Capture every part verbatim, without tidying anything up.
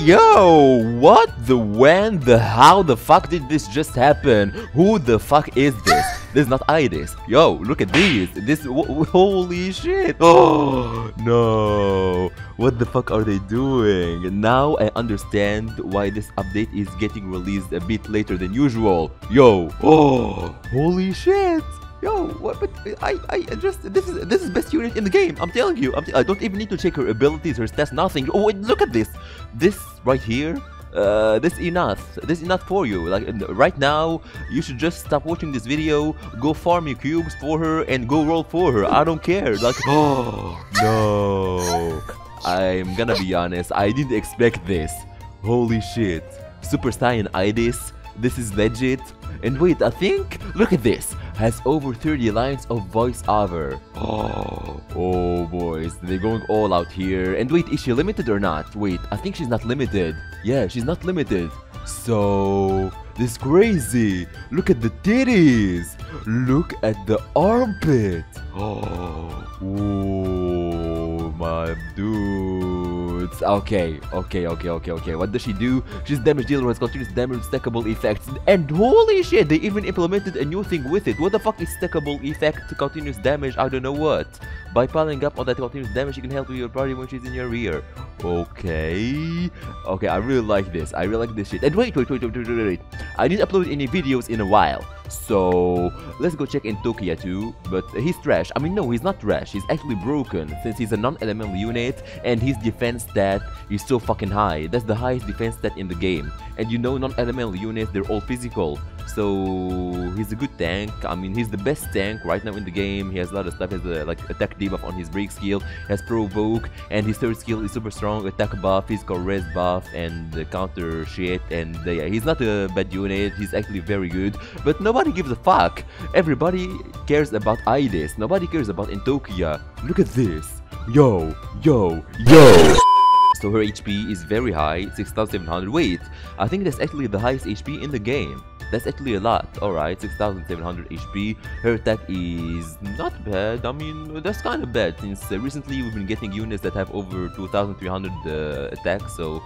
Yo, what the when the how the fuck did this just happen? Who the fuck is this? This is not Idis. Yo, look at these. This holy shit. Oh no. What the fuck are they doing? Now I understand why this update is getting released a bit later than usual. Yo. Oh, holy shit. Yo, what? But I, I just this is this is best unit in the game. I'm telling you. I'm t I don't even need to check her abilities, her stats, nothing. Oh, wait, look at this. This right here. Uh, this is enough. This is enough for you. Like right now, you should just stop watching this video, go farm your cubes for her, and go roll for her. I don't care. Like, oh no. I'm gonna be honest. I didn't expect this. Holy shit. Super Saiyan Idis. This is legit. And wait, I think, look at this, has over thirty lines of voiceover. Oh, oh boys, they're going all out here. And wait, is she limited or not? Wait, I think she's not limited. Yeah, she's not limited. So, this is crazy. Look at the titties. Look at the armpit. Oh, oh my dudes. Okay, okay, okay, okay, okay. What does she do? She's damage dealer with continuous damage stackable effects. And holy shit, they even implemented a new thing with it. What the fuck is stackable effect to continuous damage? I don't know what. By piling up on that continuous damage, you can help your party when she's in your rear. Okay. Okay, I really like this. I really like this shit. And wait, wait, wait, wait, wait, wait, wait. I didn't upload any videos in a while. So, let's go check in Tokia too. But he's trash. I mean, no, he's not trash. He's actually broken since he's a non-elemental unit and his defense stat is so fucking high. That's the highest defense stat in the game. And you know, non-elemental units, they're all physical. So, he's a good tank. I mean, he's the best tank right now in the game. He has a lot of stuff. He has a, like, attack debuff on his break skill. He has provoke. And his third skill is super strong. Attack buff, physical res buff, and uh, counter shit. And uh, yeah, he's not a bad unit. He's actually very good. But nobody gives a fuck. Everybody cares about Idis. Nobody cares about Entokia. Look at this. Yo, yo, yo. So her H P is very high, six thousand seven hundred. Wait, I think that's actually the highest H P in the game. That's actually a lot. Alright, six thousand seven hundred H P. Her attack is not bad. I mean, that's kind of bad since uh, recently we've been getting units that have over two thousand three hundred uh, attack. So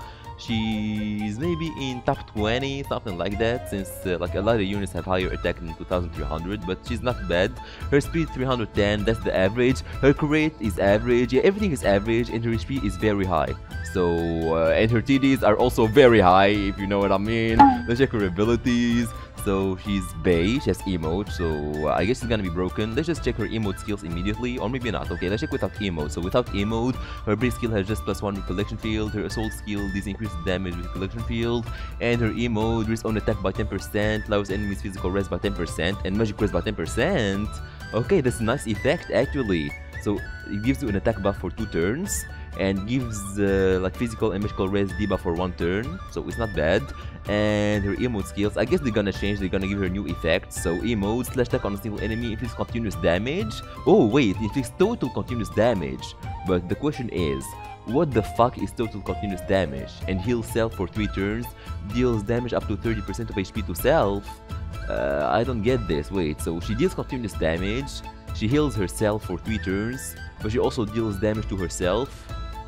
she's maybe in top twenty, something like that, since uh, like a lot of units have higher attack than two thousand three hundred, but she's not bad. Her speed three hundred ten, that's the average. Her crate is average. Yeah, everything is average, and her H P is very high. So, uh, and her T Ds are also very high, if you know what I mean. Let's check her abilities. So she's Bay, she has emote, so uh, I guess she's gonna be broken. Let's just check her emote skills immediately, or maybe not. Okay, let's check without emote. So without emote, her break skill has just plus one recollection field, her assault skill this increases damage with recollection field, and her emote reduces own attack by ten percent, allows enemies physical res by ten percent, and magic res by ten percent. Okay, that's a nice effect actually. So it gives you an attack buff for two turns, and gives uh, like physical and magical res debuff for one turn, so it's not bad. And her emote skills, I guess they're gonna change, they're gonna give her new effects. So emote, slash attack on a single enemy, inflicts continuous damage. Oh wait, inflicts total continuous damage. But the question is, what the fuck is total continuous damage? And heals self for three turns, deals damage up to thirty percent of H P to self. Uh, I don't get this. Wait, so she deals continuous damage, she heals herself for three turns, but she also deals damage to herself.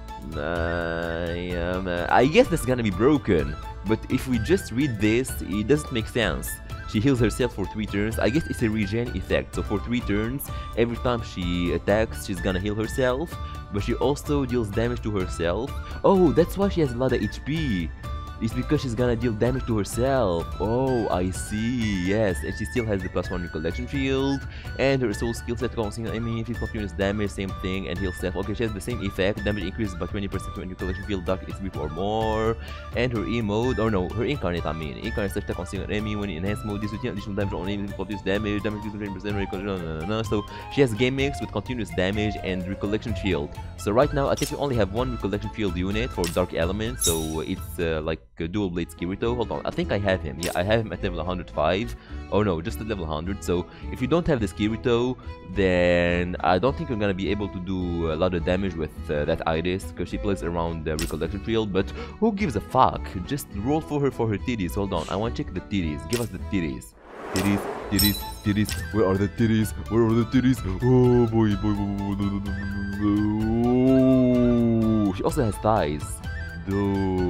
Uh, um, uh, I guess that's gonna be broken. But if we just read this, it doesn't make sense. She heals herself for three turns. I guess it's a regen effect. So for three turns, every time she attacks, she's gonna heal herself. But she also deals damage to herself. Oh, that's why she has a lot of H P. It's because she's gonna deal damage to herself. Oh, I see. Yes, and she still has the plus one recollection field. And her soul skill set on single enemy, if continuous damage, same thing, and heal self. Okay, she has the same effect. Damage increases by twenty percent when recollection field dark is brief or more. And her emote, or no, her incarnate, I mean. Incarnate slash attack on single enemy when in enhanced mode. This will additional damage on enemy, continuous damage, damage increases twenty percent, recollection. No, no. So she has game mix with continuous damage and recollection field. So right now, I think we only have one recollection field unit for dark element. So it's uh, like a dual blade Kirito. Hold on, I think I have him. Yeah, I have him at level one hundred five. Oh no, just at level one hundred. So if you don't have this Kirito, then I don't think you're gonna be able to do a lot of damage with uh, that Idis, because she plays around the recollection field. But who gives a fuck? Just roll for her for her titties. Hold on, I want to check the titties. Give us the titties. Titties, titties, titties. Where are the titties? Where are the titties? Oh boy, boy, boy, boy. Oh, she also has thighs. Dude.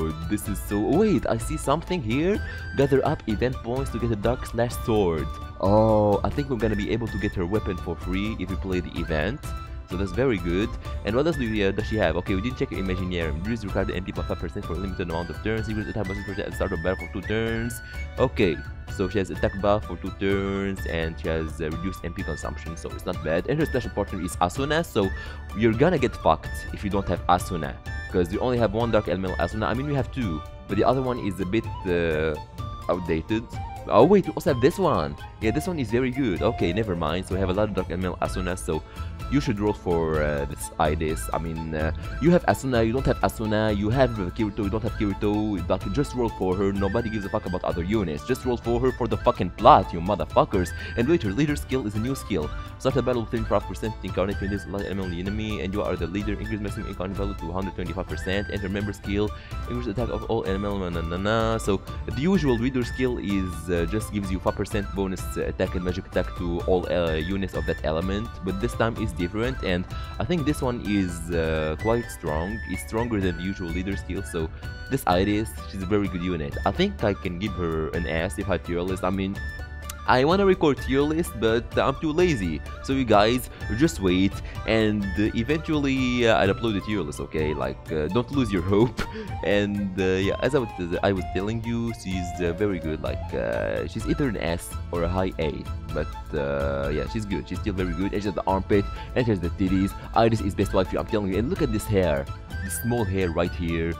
good. This is so... Wait, I see something here. Gather up event points to get a Dark Slash sword. Oh, I think we're gonna be able to get her weapon for free if we play the event. So that's very good. And what else do we, uh, does she have? Okay, we didn't check her Imaginarium. Reduce required M P by five percent for a limited amount of turns. Secret attack buff at the start of battle for two turns. Okay, so she has attack buff for two turns and she has uh, reduced M P consumption, so it's not bad. And her special partner is Asuna, so you're gonna get fucked if you don't have Asuna. Because you only have one Dark Elemental Asuna. I mean, we have two, but the other one is a bit uh, outdated. Oh wait, we also have this one. Yeah, this one is very good. Okay, never mind. So we have a lot of Dark Elemental Asuna, so you should roll for uh, this Idis. I mean, uh, you have Asuna, you don't have Asuna, you have Kirito, you don't have Kirito. But just roll for her. Nobody gives a fuck about other units. Just roll for her for the fucking plot, you motherfuckers. And wait, her leader skill is a new skill. Start a battle with twenty-five percent incarnate when this light element enemy, and you are the leader. Increase maximum incarnate value to one hundred twenty-five percent. And her member skill, increase attack of all elemental. Na, na, na. So the usual leader skill is uh, just gives you five percent bonus uh, attack and magic attack to all uh, units of that element. But this time is different, and I think this one is uh, quite strong. It's stronger than the usual leader skill. So this Iris, she's a very good unit. I think I can give her an S if I tier list. I mean, I want to record tier list, but I'm too lazy. So you guys, just wait, and uh, eventually uh, I'll upload the tier list, okay? Like, uh, don't lose your hope. And uh, yeah, as I was, uh, I was telling you, she's uh, very good. Like, uh, she's either an S or a high A. But uh, yeah, she's good. She's still very good. And she has the armpit, and she has the titties. Iris is best wife, I'm telling you. And look at this hair. This small hair right here.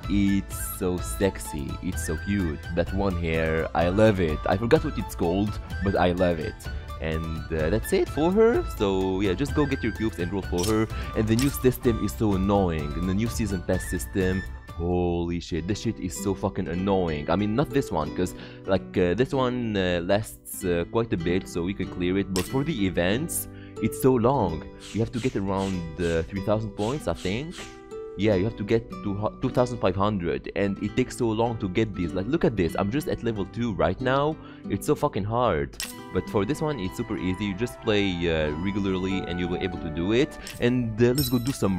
It's so sexy, it's so cute. That one hair, I love it. I forgot what it's called, but I love it. And uh, that's it for her. So yeah, just go get your cubes and roll for her. And the new system is so annoying. And the new season pass system, holy shit, this shit is so fucking annoying. I mean, not this one, because like uh, this one uh, lasts uh, quite a bit, so we can clear it. But for the events, it's so long. You have to get around uh, three thousand points, I think. Yeah, you have to get to two thousand five hundred, and it takes so long to get these. Like, look at this, I'm just at level two right now. It's so fucking hard. But for this one, it's super easy. You just play uh, regularly and you'll be able to do it. And uh, let's go do some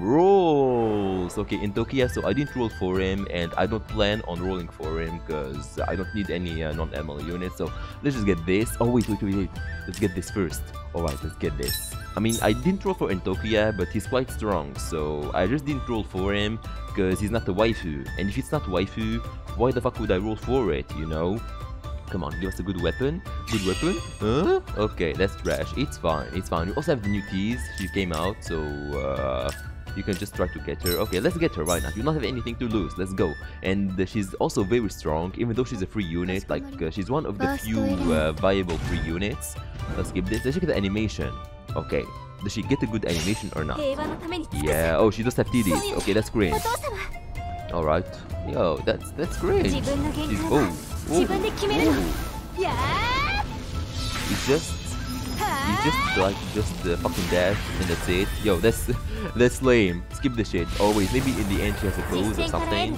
rolls. Okay, in Tokia, so I didn't roll for him, and I don't plan on rolling for him because I don't need any uh, non-M L units. So let's just get this. Oh, wait, wait, wait, wait. Let's get this first. Alright, let's get this. I mean, I didn't roll for Entokia, but he's quite strong, so I just didn't roll for him because he's not a waifu. And if it's not waifu, why the fuck would I roll for it, you know? Come on, give us a good weapon. Good weapon? Huh? Okay, that's trash. It's fine, it's fine. We also have the new tease. She came out, so uh, you can just try to get her. Okay, let's get her right now. You don't have anything to lose. Let's go. And uh, she's also very strong, even though she's a free unit. Like, uh, she's one of the few uh, viable free units. Let's skip this. Let's check the animation. Okay. Does she get a good animation or not? Yeah. Oh, she does have T Ds. Okay, that's great. Alright. Yo, that's that's great. She's, oh. Oh. Oh. It's just... You just like just uh, fucking dash and that's it. Yo, that's that's lame. Skip the shit. Always. Maybe in the end she has a pose or something.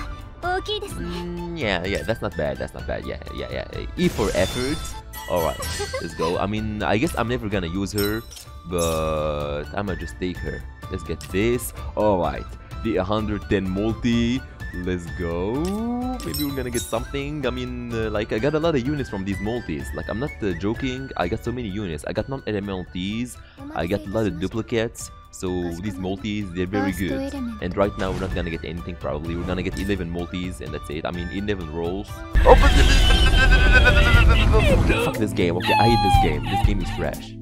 Mm, yeah, yeah, that's not bad. That's not bad. Yeah, yeah, yeah. E for effort. Alright, let's go. I mean, I guess I'm never gonna use her, but I'ma just take her. Let's get this. Alright, the one hundred ten multi. Let's go. Maybe we're gonna get something. I mean, uh, like, I got a lot of units from these multis. Like, I'm not uh, joking. I got so many units. I got non-elemental Ts. I got a lot of duplicates. So these multis, they're very good. And right now, we're not gonna get anything probably. We're gonna get eleven multis, and that's it. I mean, eleven rolls. Oh, fuck this game. Okay, I hate this game. This game is trash.